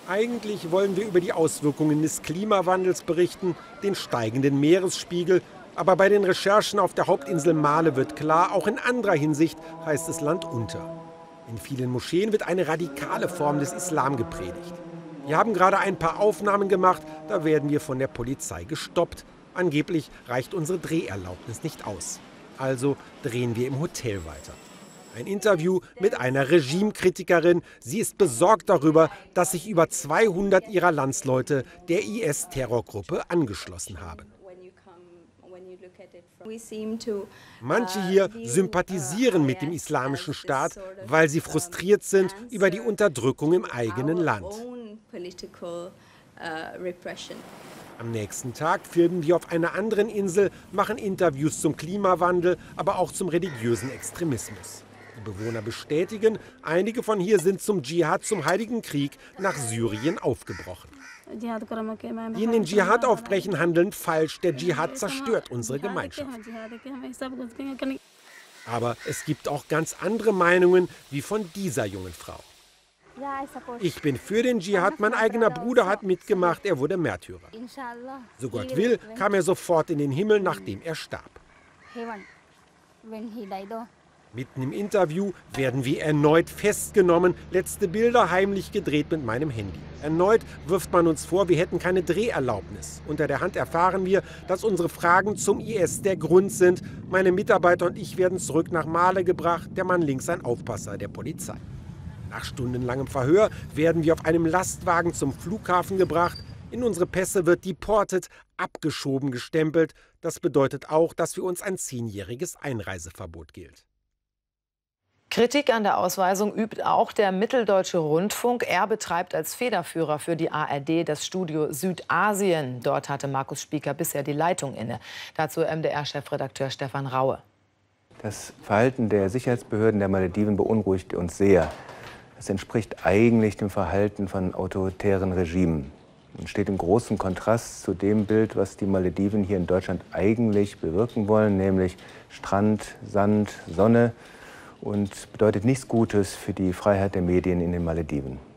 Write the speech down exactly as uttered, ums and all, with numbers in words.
Eigentlich wollen wir über die Auswirkungen des Klimawandels berichten, den steigenden Meeresspiegel. Aber bei den Recherchen auf der Hauptinsel Male wird klar, auch in anderer Hinsicht heißt es Land unter. In vielen Moscheen wird eine radikale Form des Islam gepredigt. Wir haben gerade ein paar Aufnahmen gemacht, da werden wir von der Polizei gestoppt. Angeblich reicht unsere Dreherlaubnis nicht aus. Also drehen wir im Hotel weiter. Ein Interview mit einer Regimekritikerin. Sie ist besorgt darüber, dass sich über zweihundert ihrer Landsleute der I S-Terrorgruppe angeschlossen haben. Manche hier sympathisieren mit dem Islamischen Staat, weil sie frustriert sind über die Unterdrückung im eigenen Land. Am nächsten Tag filmen wir auf einer anderen Insel, machen Interviews zum Klimawandel, aber auch zum religiösen Extremismus. Die Bewohner bestätigen, einige von hier sind zum Dschihad, zum Heiligen Krieg, nach Syrien aufgebrochen. Die in den Dschihad aufbrechen, handeln falsch. Der Dschihad zerstört unsere Gemeinschaft. Aber es gibt auch ganz andere Meinungen, wie von dieser jungen Frau. Ich bin für den Dschihad, mein eigener Bruder hat mitgemacht, er wurde Märtyrer. So Gott will, kam er sofort in den Himmel, nachdem er starb. Mitten im Interview werden wir erneut festgenommen, letzte Bilder heimlich gedreht mit meinem Handy. Erneut wirft man uns vor, wir hätten keine Dreherlaubnis. Unter der Hand erfahren wir, dass unsere Fragen zum I S der Grund sind. Meine Mitarbeiter und ich werden zurück nach Male gebracht, der Mann links ein Aufpasser der Polizei. Nach stundenlangem Verhör werden wir auf einem Lastwagen zum Flughafen gebracht. In unsere Pässe wird deported, abgeschoben gestempelt. Das bedeutet auch, dass für uns ein zehnjähriges Einreiseverbot gilt. Kritik an der Ausweisung übt auch der Mitteldeutsche Rundfunk. Er betreibt als Federführer für die A R D das Studio Südasien. Dort hatte Markus Spieker bisher die Leitung inne. Dazu M D R-Chefredakteur Stefan Raue. Das Verhalten der Sicherheitsbehörden der Malediven beunruhigt uns sehr. Es entspricht eigentlich dem Verhalten von autoritären Regimen und steht im großen Kontrast zu dem Bild, was die Malediven hier in Deutschland eigentlich bewirken wollen, nämlich Strand, Sand, Sonne, und bedeutet nichts Gutes für die Freiheit der Medien in den Malediven.